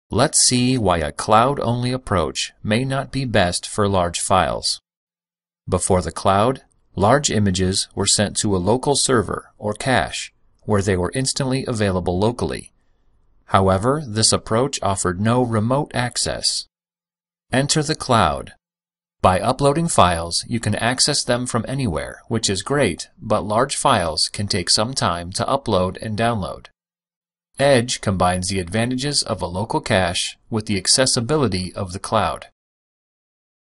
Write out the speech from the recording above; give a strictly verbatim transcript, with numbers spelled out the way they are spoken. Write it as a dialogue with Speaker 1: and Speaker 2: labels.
Speaker 1: Let's see why a cloud-only approach may not be best for large files. Before the cloud, large images were sent to a local server or cache, where they were instantly available locally. However, this approach offered no remote access. Enter the cloud. By uploading files, you can access them from anywhere, which is great, but large files can take some time to upload and download. Edge combines the advantages of a local cache with the accessibility of the cloud.